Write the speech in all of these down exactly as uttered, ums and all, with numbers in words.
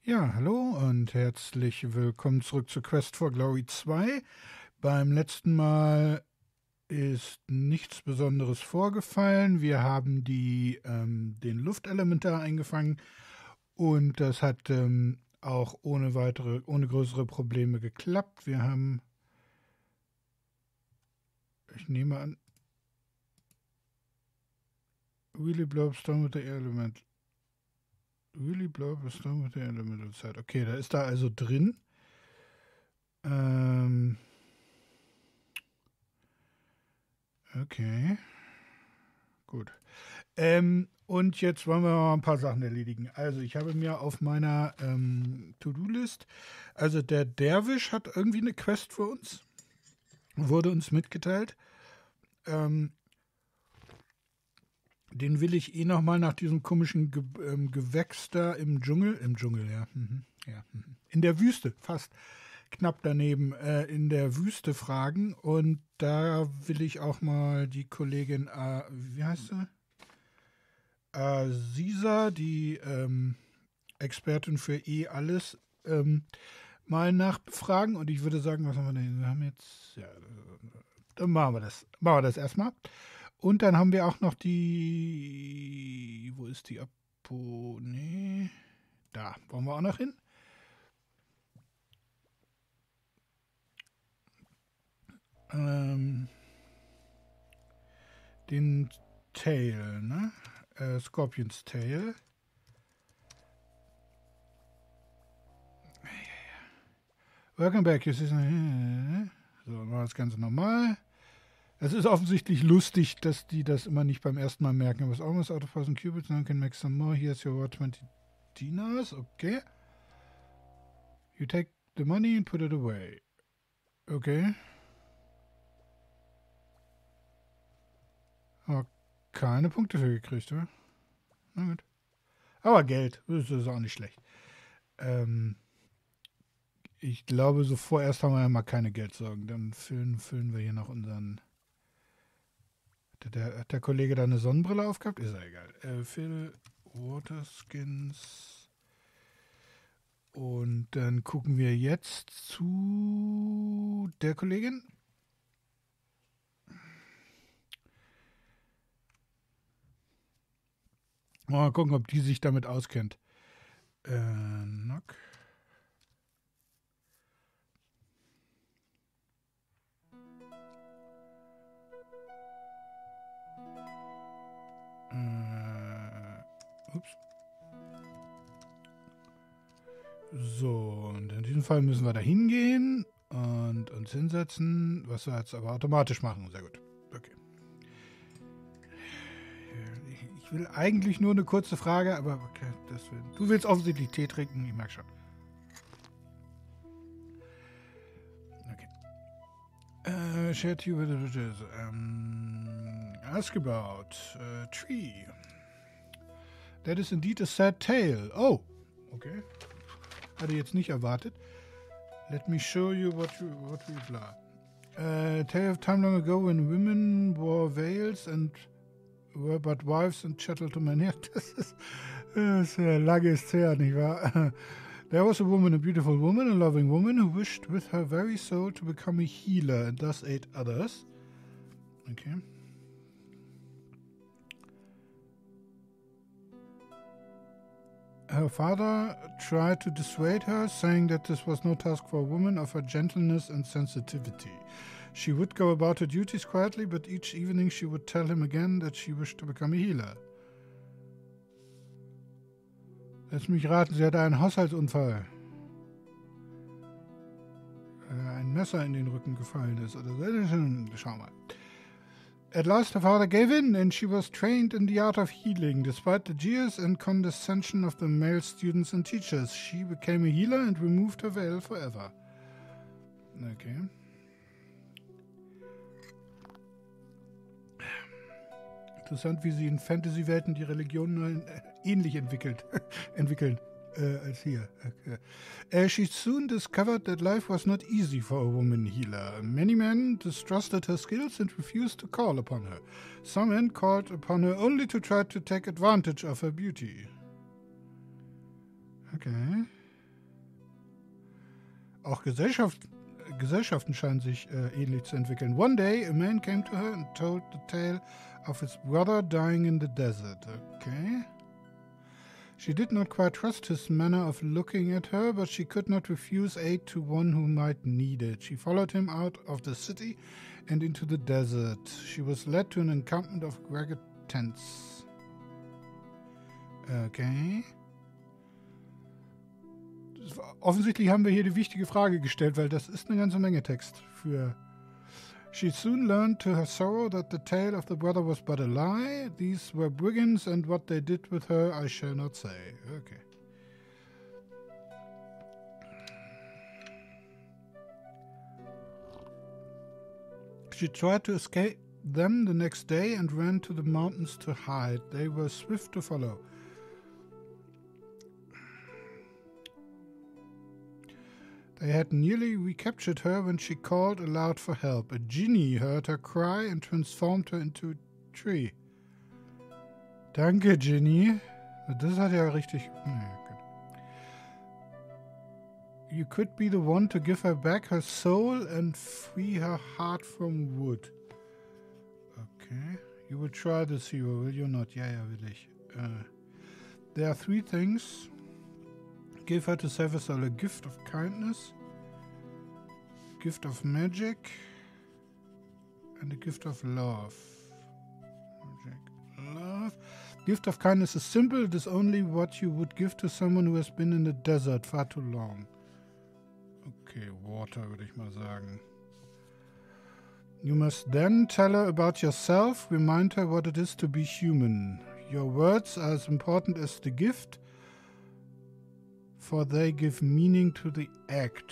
Ja, hallo und herzlich willkommen zurück zu Quest for Glory zwei. Beim letzten Mal ist nichts Besonderes vorgefallen. Wir haben die, ähm, den Luftelementar eingefangen und das hat ähm, auch ohne weitere, ohne größere Probleme geklappt. Wir haben, ich nehme an, really blow up storm with the air element. Really blow up a storm with the air elemental side. Okay, da ist da also drin. Ähm, okay, gut. Ähm, und jetzt wollen wir mal ein paar Sachen erledigen. Also ich habe mir auf meiner ähm, To-Do-List, also der Derwisch hat irgendwie eine Quest für uns, wurde uns mitgeteilt. Ähm, den will ich eh nochmal nach diesem komischen Ge ähm, Gewächs da im Dschungel, im Dschungel, ja, mhm, ja, mhm. in der Wüste, fast knapp daneben, äh, in der Wüste fragen. Und da will ich auch mal die Kollegin, äh, wie heißt sie? Äh, Sisa, die ähm, Expertin für eh alles, ähm, mal nachbefragen. Und ich würde sagen, was haben wir denn? Wir haben jetzt, ja, dann machen wir das. Machen wir das erstmal. Und dann haben wir auch noch die, wo ist die Apo? Nee, da wollen wir auch noch hin. Ähm, den Tail, ne? Äh, Scorpion's Tail. Welcome back. Jetzt ist, so, machen wir das Ganze normal. Es ist offensichtlich lustig, dass die das immer nicht beim ersten Mal merken. Aber es ist almost out of thousand cubits, now you can make some more. Here's your twenty dinars. Okay. You take the money and put it away. Okay. Aber keine Punkte für gekriegt, oder? Na gut. Aber Geld, das ist auch nicht schlecht. Ähm, ich glaube, so vorerst haben wir ja mal keine Geldsorgen. Dann füllen, füllen wir hier noch unseren... Hat der, hat der Kollege da eine Sonnenbrille aufgehabt? Ist ja egal. Äh, Phil Waterskins. Und dann gucken wir jetzt zu der Kollegin. Mal gucken, ob die sich damit auskennt. Äh, Nock. Äh, ups. So, und in diesem Fall müssen wir da hingehen und uns hinsetzen, was wir jetzt aber automatisch machen. Sehr gut. Okay. Ich will eigentlich nur eine kurze Frage, aber okay, das will, du willst offensichtlich Tee trinken, ich merke schon. Okay. Uh, share to um, ask about a tree. That is indeed a sad tale. Oh, okay. Hatte jetzt nicht erwartet. Let me show you what you what we blah. A tale of time long ago when women wore veils and were but wives and chattel to men. Ja, das ist, das ist äh, lange ist her, nicht wahr? There was a woman, a beautiful woman, a loving woman, who wished with her very soul to become a healer and thus aid others. Okay. Her father tried to dissuade her, saying that this was no task for a woman of her gentleness and sensitivity. She would go about her duties quietly, but each evening she would tell him again that she wished to become a healer. Lass mich raten, sie hatte einen Haushaltsunfall. Äh, ein Messer in den Rücken gefallen ist oder so. Schau mal. At last her father gave in, and she was trained in the art of healing. Despite the jeers and condescension of the male students and teachers, she became a healer and removed her veil forever. Okay. Interessant, wie sie in Fantasy-Welten die Religionen äh, ähnlich entwickelt, entwickeln äh, als hier. Okay. Uh, she soon discovered that life was not easy for a woman healer. Many men distrusted her skills and refused to call upon her. Some men called upon her only to try to take advantage of her beauty. Okay. Auch Gesellschaft, Gesellschaften scheinen sich äh, ähnlich zu entwickeln. One day, a man came to her and told the tale of his brother dying in the desert. Okay. She did not quite trust his manner of looking at her, but she could not refuse aid to one who might need it. She followed him out of the city and into the desert. She was led to an encampment of ragged tents. Okay. Offensichtlich haben wir hier die wichtige Frage gestellt, weil das ist eine ganze Menge Text für... She soon learned to her sorrow that the tale of the brother was but a lie. These were brigands, and what they did with her I shall not say. Okay. She tried to escape them the next day and ran to the mountains to hide. They were swift to follow. They had nearly recaptured her when she called aloud for help. A genie heard her cry and transformed her into a tree. Danke, Genie. Das hat ja richtig... Nee, gut. You could be the one to give her back her soul and free her heart from wood. Okay. You will try this, hero, will you not? Ja, ja, will ich. Uh, there are three things... Give her to save her soul a gift of kindness, gift of magic, and a gift of love. Magic, love. Gift of kindness is simple. It is only what you would give to someone who has been in the desert far too long. Okay, water würde ich mal sagen. You must then tell her about yourself. Remind her what it is to be human. Your words are as important as the gift, for they give meaning to the act.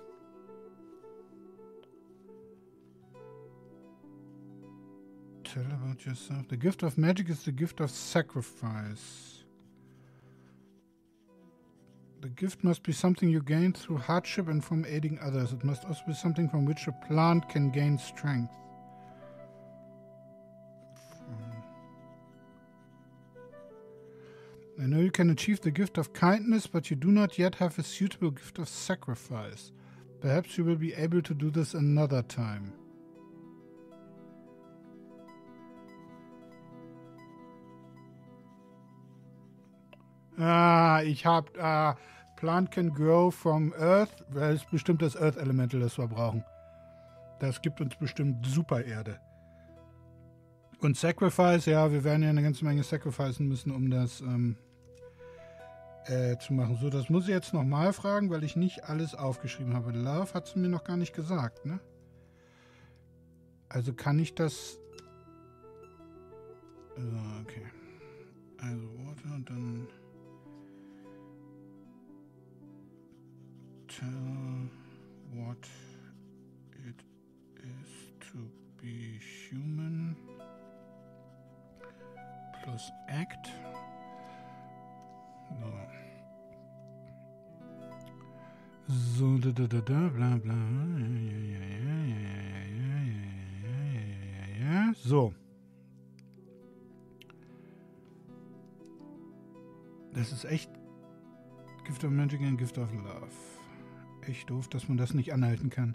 Tell about yourself. The gift of magic is the gift of sacrifice. The gift must be something you gain through hardship and from aiding others. It must also be something from which a plant can gain strength. I know you can achieve the gift of kindness, but you do not yet have a suitable gift of sacrifice. Perhaps you will be able to do this another time. Ah, ich hab... Ah, plant can grow from Earth. Das ist bestimmt das Earth Elemental, das wir brauchen. Das gibt uns bestimmt super Erde. Und Sacrifice, ja, wir werden ja eine ganze Menge sacrificen müssen, um das ähm, äh, zu machen. So, das muss ich jetzt nochmal fragen, weil ich nicht alles aufgeschrieben habe. Love hat sie mir noch gar nicht gesagt, ne? Also kann ich das... So, okay. Also Water und dann... Tell what it is to be human... plus Act. So. So, da, da, da, da, bla, bla. Ja, ja, ja, ja, ja, ja, ja, ja, ja. So. Das ist echt Gift of Magic and Gift of Love. Echt doof, dass man das nicht anhalten kann.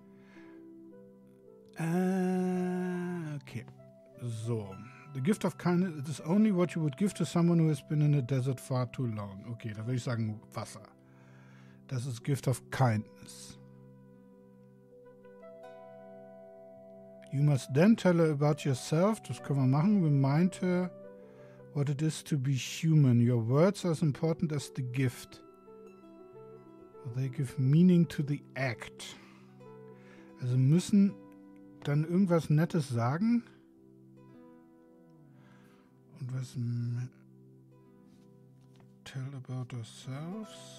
Äh, okay. So. The gift of kindness, it is only what you would give to someone who has been in a desert far too long. Okay, da würde ich sagen Wasser. Das ist Gift of kindness. You must then tell her about yourself. Das können wir machen. Remind her what it is to be human. Your words are as important as the gift. They give meaning to the act. Also müssen dann irgendwas Nettes sagen. Und was... Tell about ourselves.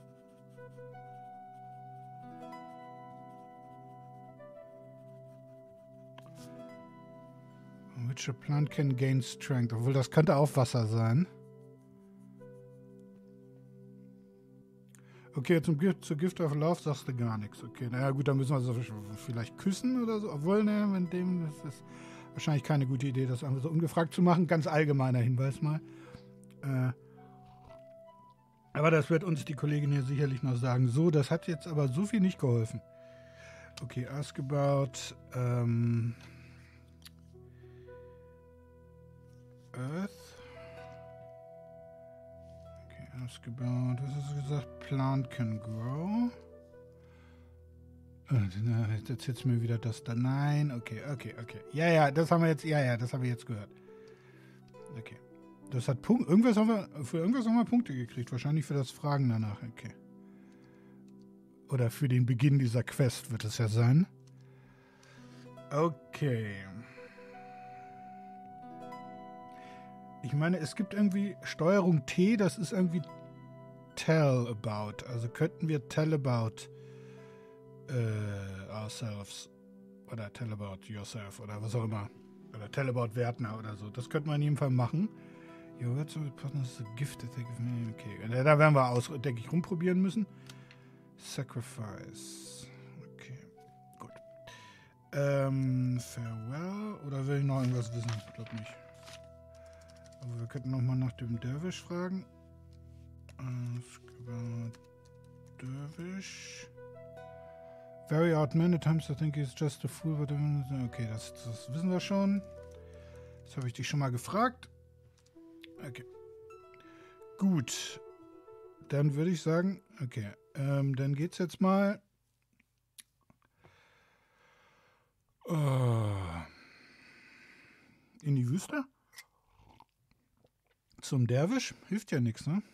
Which a plant can gain strength. Obwohl, das könnte auch Wasser sein. Okay, zum Gift, zu Gift of Love sagst du gar nichts. Okay, naja gut, dann müssen wir so vielleicht küssen oder so. Obwohl, ne, mit dem, das ist wahrscheinlich keine gute Idee, das einfach so ungefragt zu machen. Ganz allgemeiner Hinweis mal. Äh, Aber das wird uns die Kollegin hier sicherlich noch sagen. So, das hat jetzt aber so viel nicht geholfen. Okay, ask about ähm, Earth. Okay, ask about, was hast du gesagt? Plant can grow. Jetzt erzählst du mir wieder das da. Nein, okay, okay, okay. Ja, ja, das haben wir jetzt, ja, ja, das habe ich jetzt gehört. Okay. Das hat Punkt. Irgendwas haben wir, für irgendwas haben wir Punkte gekriegt. Wahrscheinlich für das Fragen danach. Okay. Oder für den Beginn dieser Quest wird es ja sein. Okay. Ich meine, es gibt irgendwie Steuerung T, das ist irgendwie tell about. Also könnten wir tell about äh, ourselves oder tell about yourself oder was auch immer. Oder tell about Wertner oder so. Das könnte man in jedem Fall machen. Your words of partners is a gift that they give me. Okay, da werden wir aus, denke ich, rumprobieren müssen. Sacrifice. Okay, gut. Ähm, farewell. Oder will ich noch irgendwas wissen? Ich glaube nicht. Aber wir könnten noch mal nach dem Dervish fragen. Ask about Dervish. Very odd man. At times I think he's just a fool. But okay, das, das wissen wir schon. Das habe ich dich schon mal gefragt. Okay. Gut. Dann würde ich sagen, okay, ähm, dann geht's jetzt mal äh, in die Wüste. Zum Derwisch. Hilft ja nichts, ne?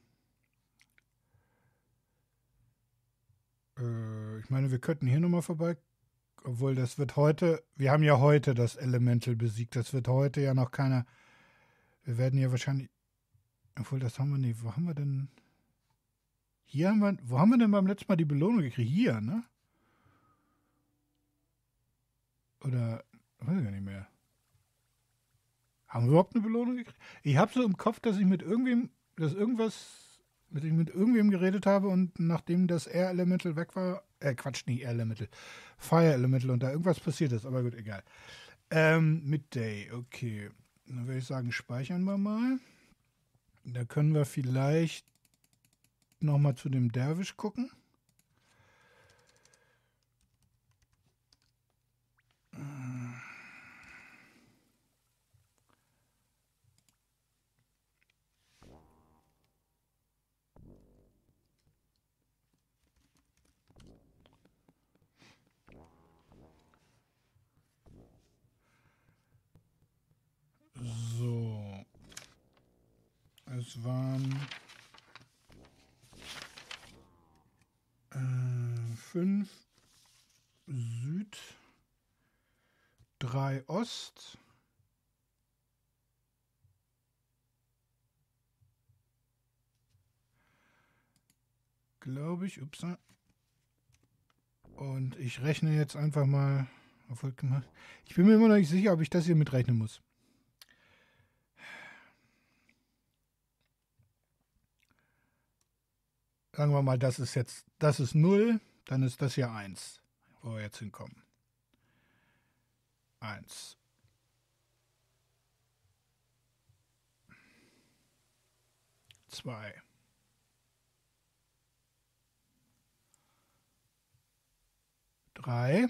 Äh, ich meine, wir könnten hier nochmal vorbei. Obwohl, das wird heute, wir haben ja heute das Elemental besiegt. Das wird heute ja noch keiner. Wir werden ja wahrscheinlich. Obwohl, das haben wir nicht. Wo haben wir denn. Hier haben wir. Wo haben wir denn beim letzten Mal die Belohnung gekriegt? Hier, ne? Oder. Weiß ich gar nicht mehr. Haben wir überhaupt eine Belohnung gekriegt? Ich habe so im Kopf, dass ich mit irgendwem. Dass irgendwas. Mit, ich mit irgendwem geredet habe und nachdem das Air Elemental weg war. Äh, Quatsch, nicht Air Elemental. Fire Elemental und da irgendwas passiert ist. Aber gut, egal. Ähm, Midday, okay. Dann würde ich sagen, speichern wir mal. Da können wir vielleicht nochmal zu dem Derwisch gucken. So. Es waren äh, fünf Süd, drei Ost, glaube ich. Ups. Und ich rechne jetzt einfach mal. Ich bin mir immer noch nicht sicher, ob ich das hier mitrechnen muss. Sagen wir mal, das ist jetzt, das ist null, dann ist das hier eins, wo wir jetzt hinkommen. eins. zwei. drei.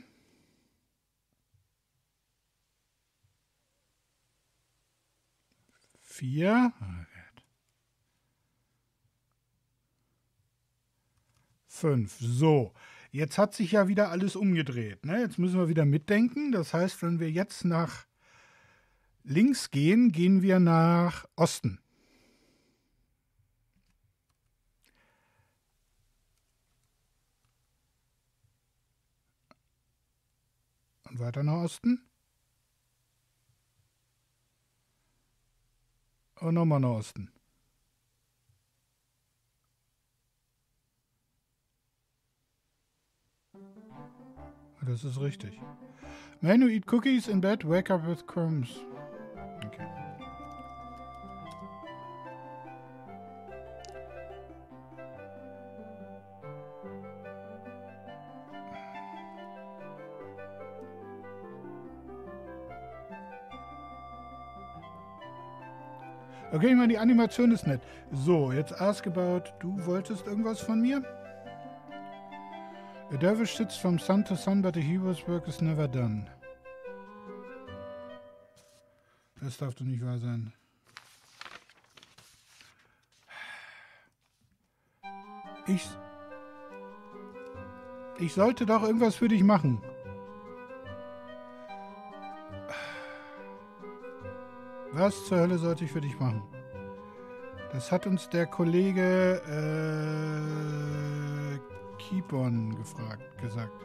vier. fünf. So, jetzt hat sich ja wieder alles umgedreht. Ne? Jetzt müssen wir wieder mitdenken. Das heißt, wenn wir jetzt nach links gehen, gehen wir nach Osten. Und weiter nach Osten. Und nochmal nach Osten. Das ist richtig. Man who eat cookies in bed, wake up with crumbs. Okay. Okay, ich meine, die Animation ist nett. So, jetzt ask about, du wolltest irgendwas von mir? A dervish sits from sun to sun, but a hero's work is never done. Das darf doch nicht wahr sein. Ich... Ich sollte doch irgendwas für dich machen. Was zur Hölle sollte ich für dich machen? Das hat uns der Kollege äh, Keepon gefragt, gesagt.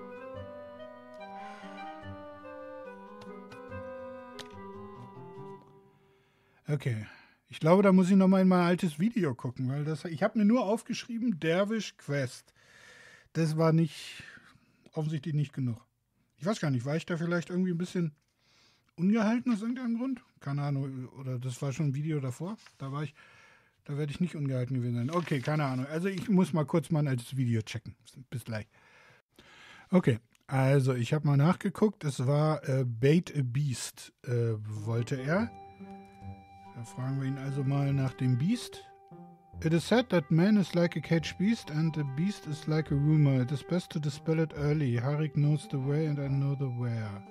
Okay. Ich glaube, da muss ich nochmal in mein altes Video gucken, weil das, ich habe mir nur aufgeschrieben, Dervish Quest. Das war nicht, offensichtlich nicht genug. Ich weiß gar nicht, war ich da vielleicht irgendwie ein bisschen ungehalten aus irgendeinem Grund? Keine Ahnung, oder das war schon ein Video davor. Da war ich, da werde ich nicht ungehalten gewesen sein. Okay, keine Ahnung. Also ich muss mal kurz mein altes Video checken. Bis gleich. Okay, also ich habe mal nachgeguckt. Es war äh, Bait a Beast, äh, wollte er. Da fragen wir ihn also mal nach dem Beast. It is said that man is like a caged beast and the beast is like a rumor. It is best to dispel it early. Harik knows the way and I know the where.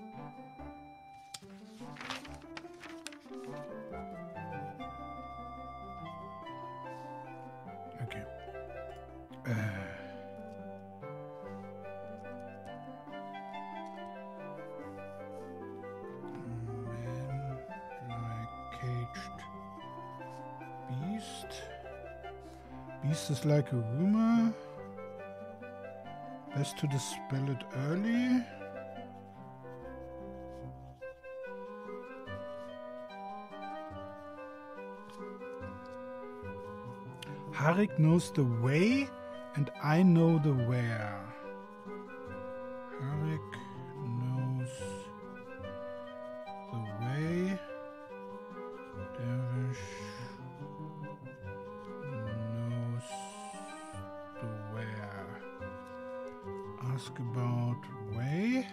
Okay. Äh. Beast is like a rumor. Best to dispel it early. Harik knows the way and I know the where. Harik knows the way. Dervish ask about way.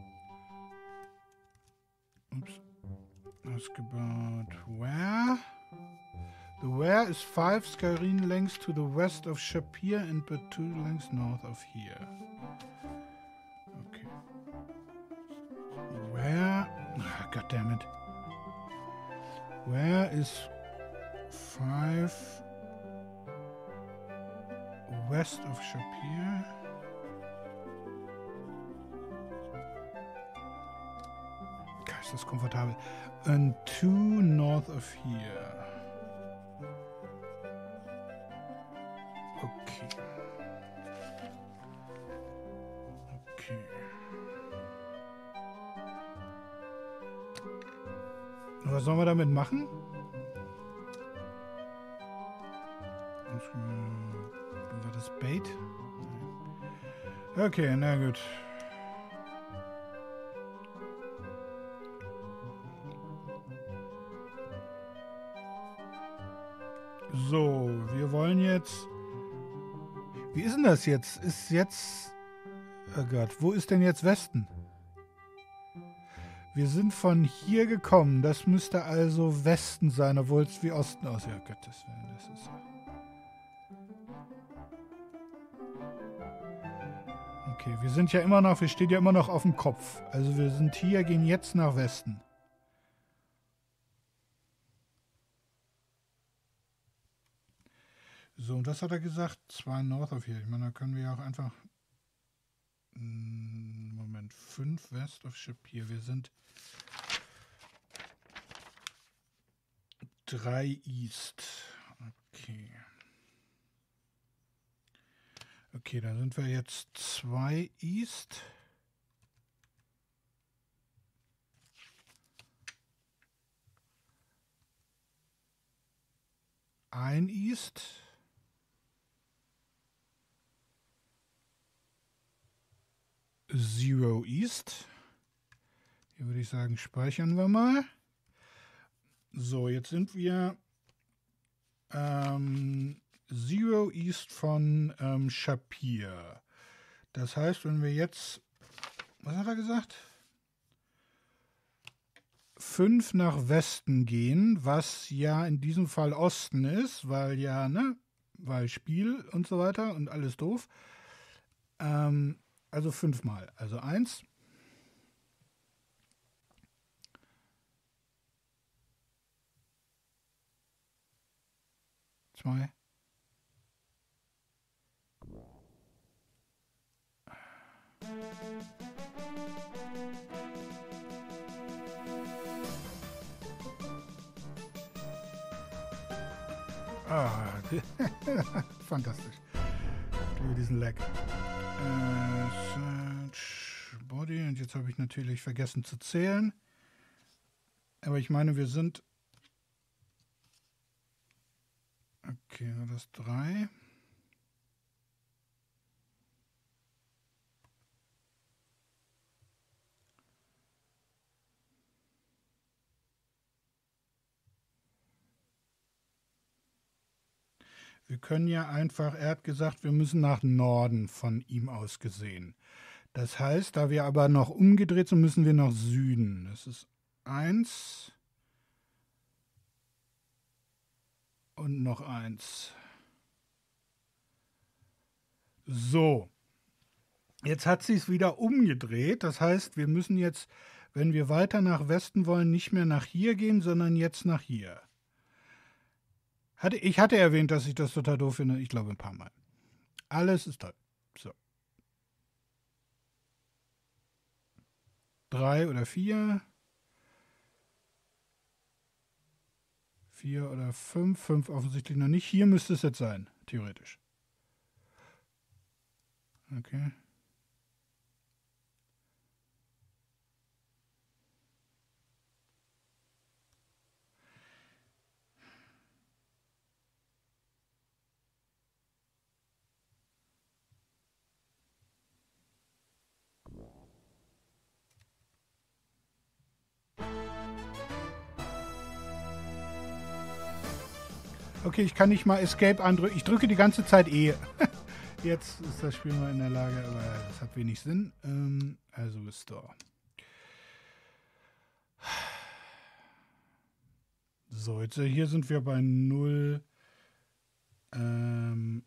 Oops. Ask about where. The where is five Skyrim lengths to the west of Shapir and but two lengths north of here. Okay. Where? Oh, God damn it. Where is five west of Shapir? Ist das komfortabel. And two north of here. Okay. Okay. Was sollen wir damit machen? War das Bait? Okay, na gut. So, wir wollen jetzt... Wie ist denn das jetzt? Ist jetzt... Oh Gott, wo ist denn jetzt Westen? Wir sind von hier gekommen. Das müsste also Westen sein, obwohl es wie Osten aussieht. Ja, Gottes Willen, das ist ja... Okay, wir sind ja immer noch... Wir stehen ja immer noch auf dem Kopf. Also wir sind hier, gehen jetzt nach Westen. So, und was hat er gesagt? Zwei North of here. Ich meine, da können wir ja auch einfach... Moment, fünf West of Shapir. Wir sind drei East. Okay. Okay, da sind wir jetzt zwei East. Ein East. Zero East. Hier würde ich sagen, speichern wir mal. So, jetzt sind wir ähm, Zero East von ähm, Shapir. Das heißt, wenn wir jetzt, was hat er gesagt? fünf nach Westen gehen, was ja in diesem Fall Osten ist, weil ja, ne, weil Spiel und so weiter und alles doof. Ähm, also fünfmal. Also eins. Zwei. Ah, fantastisch. Über diesen Lag. Äh, Search Body. Und jetzt habe ich natürlich vergessen zu zählen. Aber ich meine, wir sind... Okay, war das drei? Wir können ja einfach, er hat gesagt, wir müssen nach Norden von ihm aus gesehen. Das heißt, da wir aber noch umgedreht sind, müssen wir nach Süden. Das ist eins und noch eins. So, jetzt hat sie es wieder umgedreht. Das heißt, wir müssen jetzt, wenn wir weiter nach Westen wollen, nicht mehr nach hier gehen, sondern jetzt nach hier. Hatte, ich hatte erwähnt, dass ich das total doof finde. Ich glaube ein paar Mal. Alles ist toll. So. Drei oder vier. Vier oder fünf. Fünf offensichtlich noch nicht. Hier müsste es jetzt sein, theoretisch. Okay. Okay, ich kann nicht mal Escape andrücken. Ich drücke die ganze Zeit E. Jetzt ist das Spiel mal in der Lage, aber das hat wenig Sinn. Ähm, also Restore. So, jetzt hier sind wir bei null. Ähm,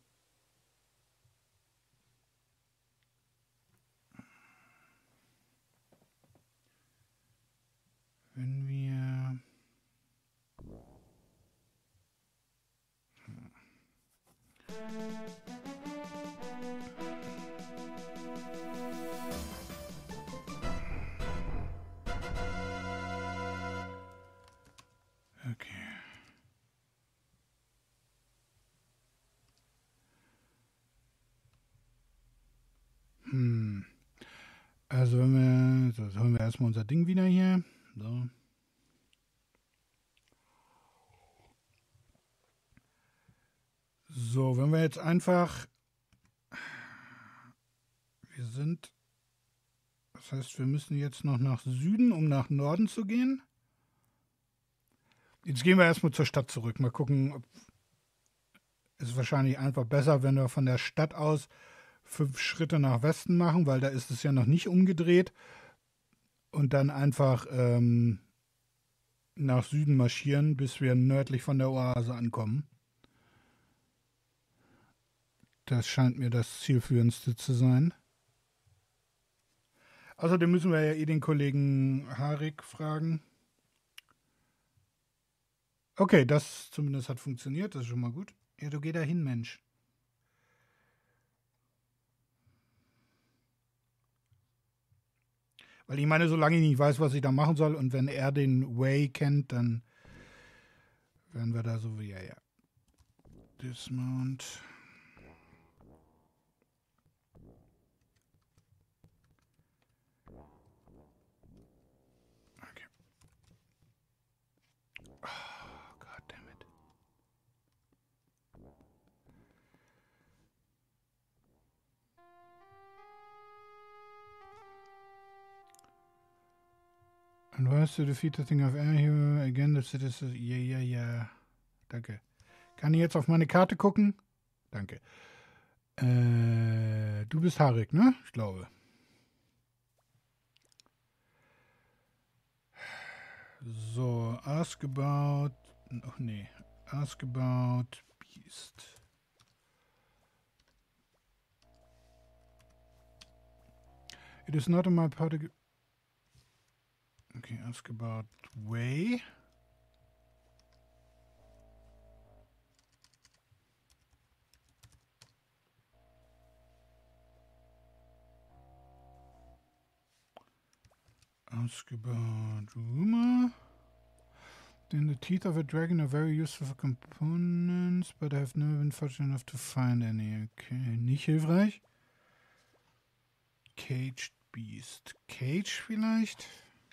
wenn wir... Okay. Hm. Also wenn wir... So, jetzt holen wir erstmal unser Ding wieder hier. So. So, wenn wir jetzt einfach... Wir sind... Das heißt, wir müssen jetzt noch nach Süden, um nach Norden zu gehen. Jetzt gehen wir erstmal zur Stadt zurück. Mal gucken, ob... Es ist wahrscheinlich einfach besser, wenn wir von der Stadt aus fünf Schritte nach Westen machen, weil da ist es ja noch nicht umgedreht. Und dann einfach ähm, nach Süden marschieren, bis wir nördlich von der Oase ankommen. Das scheint mir das zielführendste zu sein. Außerdem müssen wir ja eh den Kollegen Harik fragen. Okay, das zumindest hat funktioniert, das ist schon mal gut. Ja, du geh da hin, Mensch. Weil ich meine, solange ich nicht weiß, was ich da machen soll und wenn er den Way kennt, dann werden wir da so wie, ja, ja. Dismount. Okay. Oh, goddammit. And once to defeat the thing of air here, again the citizens. Ja, ja, ja. Danke. Kann ich jetzt auf meine Karte gucken? Danke. Äh, du bist Harik, ne? Ich glaube. So, ask about... Ach nee. Ask about beast. It is not in my party... Okay, ask about way. Ask about rumor. Then the teeth of a dragon are very useful for components, but I have never been fortunate enough to find any. Okay, nicht hilfreich. Caged Beast. Cage vielleicht?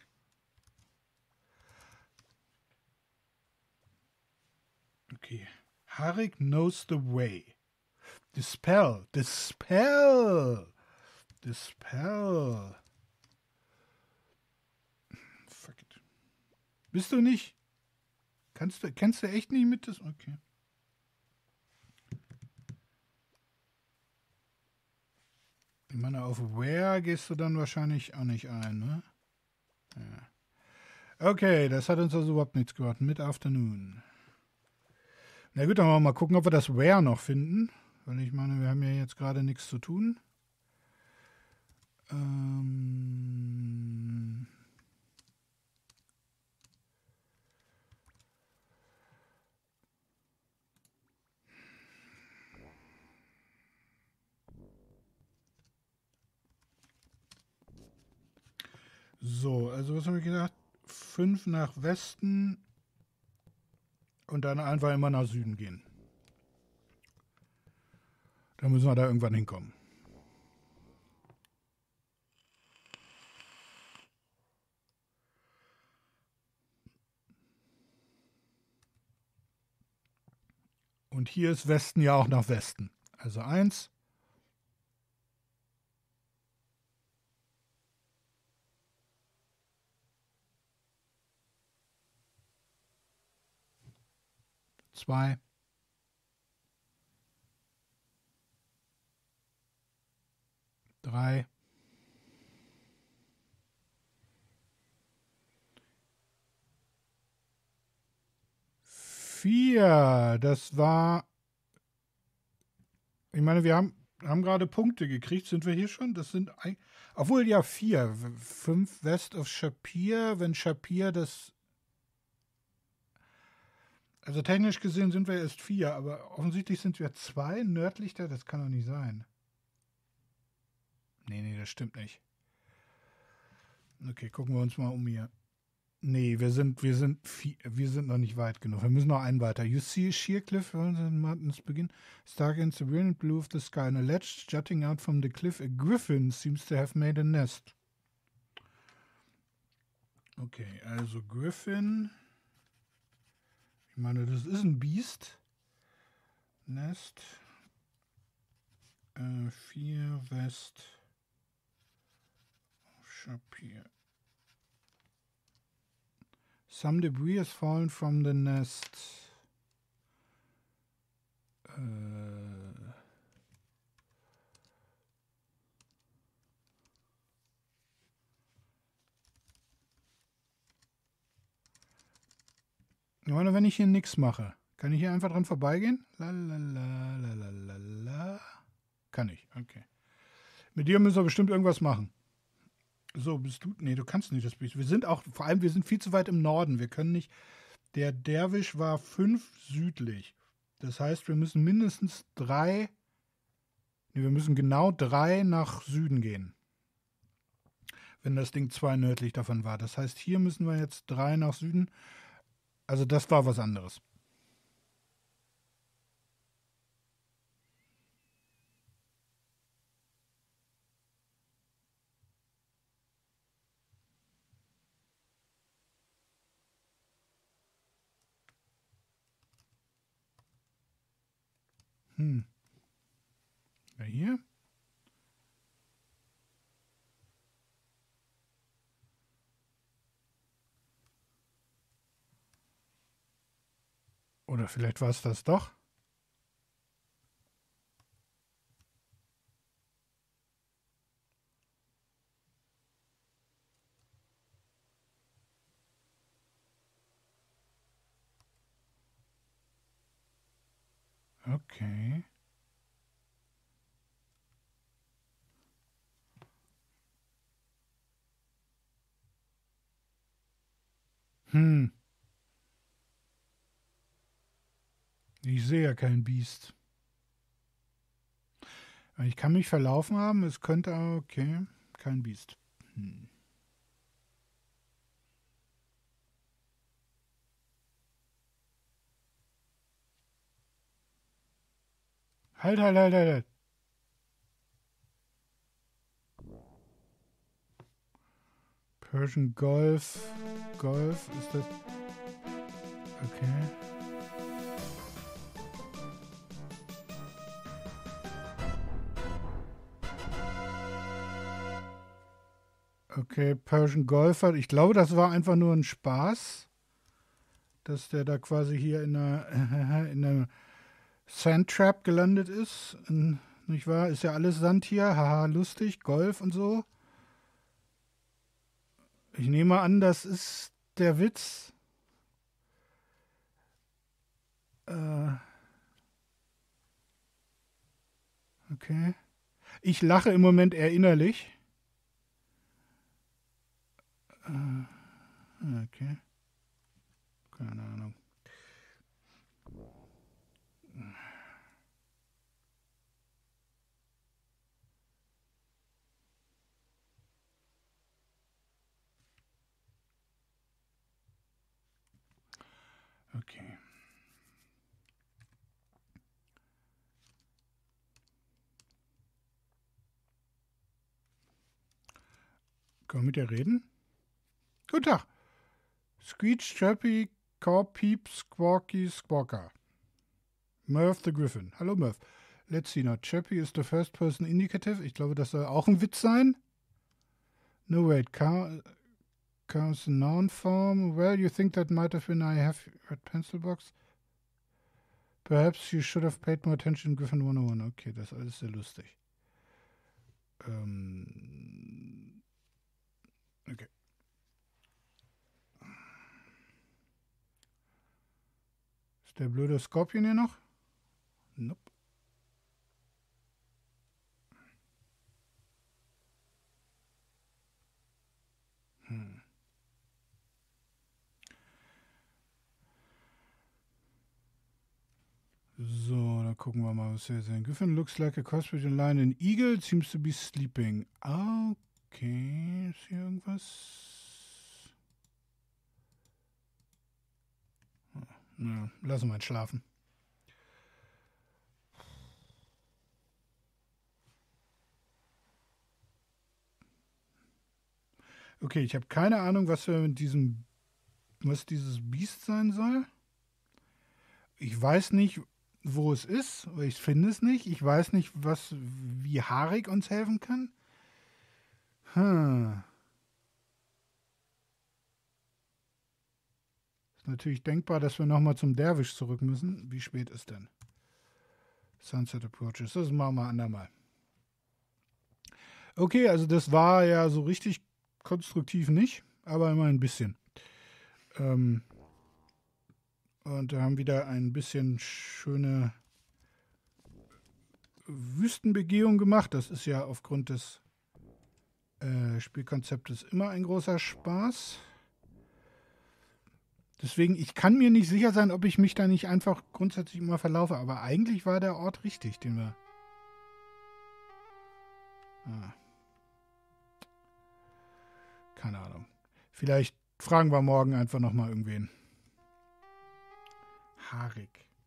Okay. Harik knows the way. Dispel. Dispel. Dispel. Fuck it. Bist du nicht? Kannst du, kennst du echt nicht mit das? Okay. Ich meine, auf Where gehst du dann wahrscheinlich auch nicht ein, ne? Ja. Okay, das hat uns also überhaupt nichts gebracht. Mit Afternoon. Na gut, dann wollen wir mal gucken, ob wir das Where noch finden. Weil ich meine, wir haben ja jetzt gerade nichts zu tun. Ähm... So, also was habe ich gesagt? Fünf nach Westen und dann einfach immer nach Süden gehen. Dann müssen wir da irgendwann hinkommen. Und hier ist Westen ja auch nach Westen. Also eins. Zwei. Drei. Vier. Das war... Ich meine, wir haben, haben gerade Punkte gekriegt. Sind wir hier schon? Das sind... Ein, obwohl, ja, vier. Fünf West of Shapir. Wenn Shapir das... Also technisch gesehen sind wir erst vier, aber offensichtlich sind wir zwei nördlich da. Das kann doch nicht sein. Nee, nee, das stimmt nicht. Okay, gucken wir uns mal um hier. Nee, wir sind, wir sind, viel, wir sind noch nicht weit genug. Wir müssen noch einen weiter. You see a sheer cliff mountains begin. Stark against the brilliant blue of the sky. On a ledge jutting out from the cliff, a griffin seems to have made a nest. Okay, also Griffin. Ich meine, das ist ein Biest. Nest. Äh, vier West. Shapir. Some debris has fallen from the nest. Äh. Ich meine, wenn ich hier nichts mache, kann ich hier einfach dran vorbeigehen? Lalalala, lalalala. Kann ich, okay. Mit dir müssen wir bestimmt irgendwas machen. So, bist du... Nee, du kannst nicht das Biest. Wir sind auch... Vor allem, wir sind viel zu weit im Norden. Wir können nicht... Der Derwisch war fünf südlich. Das heißt, wir müssen mindestens drei... Nee, wir müssen genau drei nach Süden gehen. Wenn das Ding zwei nördlich davon war. Das heißt, hier müssen wir jetzt drei nach Süden. Also das war was anderes. Hm. Ja, hier? Oder vielleicht war es das doch? Okay. Hm. Ich sehe ja kein Biest. Ich kann mich verlaufen haben, es könnte, okay, kein Biest. Hm. Halt, halt, halt, halt, halt. Persian Golf. Golf, ist das... Okay. Okay, Persian Golfer. Ich glaube, das war einfach nur ein Spaß, dass der da quasi hier in einer, in einer Sandtrap gelandet ist. In, nicht wahr? Ist ja alles Sand hier. Haha, lustig. Golf und so. Ich nehme an, das ist der Witz. Äh, okay. Ich lache im Moment eher innerlich. Äh, okay. Keine Ahnung. Okay. Können wir mit dir reden? Guten Tag. Screech, Chirpy, Caw, Peep, Squawky, Squawker. Murph the Griffin. Hallo Murph. Let's see now. Chirpy is the first person indicative. Ich glaube, das soll auch ein Witz sein. No, wait. Car, car's a noun form. Well, you think that might have been I have red pencil box. Perhaps you should have paid more attention in Griffin hundertundeins. Okay, das ist alles sehr lustig. Ähm, okay. Ist der blöde Scorpion hier noch? Nope. Hm. So, dann gucken wir mal, was wir sehen. Griffin looks like a crossbreed in line. An eagle seems to be sleeping. Okay, ist hier irgendwas? Ja, lassen wir ihn schlafen. Okay, ich habe keine Ahnung, was wir mit diesem, was dieses Biest sein soll. Ich weiß nicht, wo es ist, aber ich finde es nicht. Ich weiß nicht, was, wie haarig uns helfen kann. Hm. Ist natürlich denkbar, dass wir nochmal zum Derwisch zurück müssen. Wie spät ist denn? Sunset Approaches. Das machen wir andermal. Okay, also das war ja so richtig konstruktiv nicht, aber immer ein bisschen. Ähm, und wir haben wieder ein bisschen schöne Wüstenbegehung gemacht. Das ist ja aufgrund des äh, Spielkonzeptes immer ein großer Spaß. Deswegen, ich kann mir nicht sicher sein, ob ich mich da nicht einfach grundsätzlich immer verlaufe. Aber eigentlich war der Ort richtig, den wir... Ah. Keine Ahnung. Vielleicht fragen wir morgen einfach nochmal irgendwen. Haarig.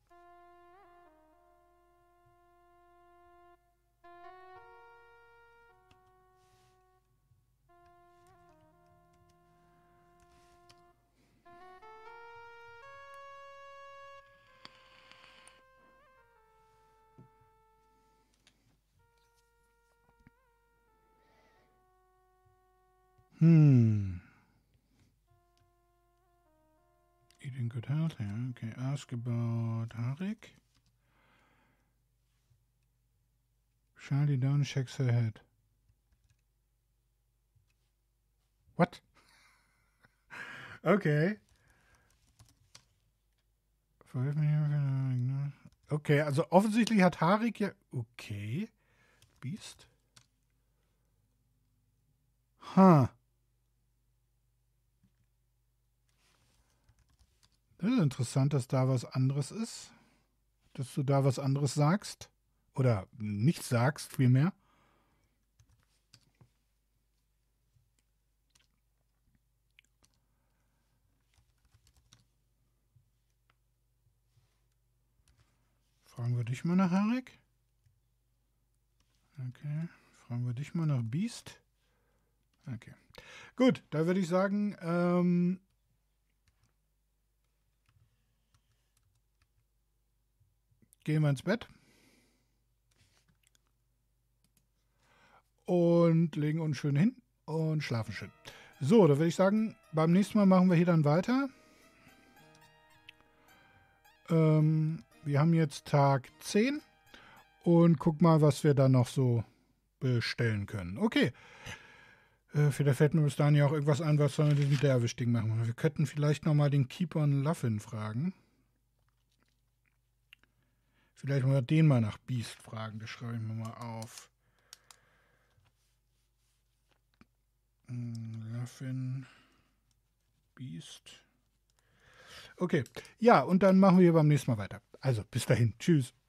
Hmm. Eating good health, yeah. Okay, ask about Harik. Charlie down shakes her head. What? Okay. Five minutes. Okay, also offensichtlich hat Harik ja... Okay. Beast. Ha. Das ist interessant, dass da was anderes ist. Dass du da was anderes sagst. Oder nichts sagst, vielmehr. Fragen wir dich mal nach Harik. Okay. Fragen wir dich mal nach Beast. Okay. Gut, da würde ich sagen, ähm, gehen wir ins Bett. Und legen uns schön hin und schlafen schön. So, da würde ich sagen, beim nächsten Mal machen wir hier dann weiter. Ähm, wir haben jetzt Tag zehn und guck mal, was wir dann noch so bestellen können. Okay. Äh, vielleicht fällt mir bis dahin ja auch irgendwas ein, was wir mit diesem Derwisch-Ding machen. Wir könnten vielleicht nochmal den Keeper und Luffin fragen. Vielleicht mal den mal nach Beast fragen. Das schreibe ich mir mal auf. Luffin, Beast. Okay, ja, und dann machen wir beim nächsten Mal weiter. Also, bis dahin. Tschüss.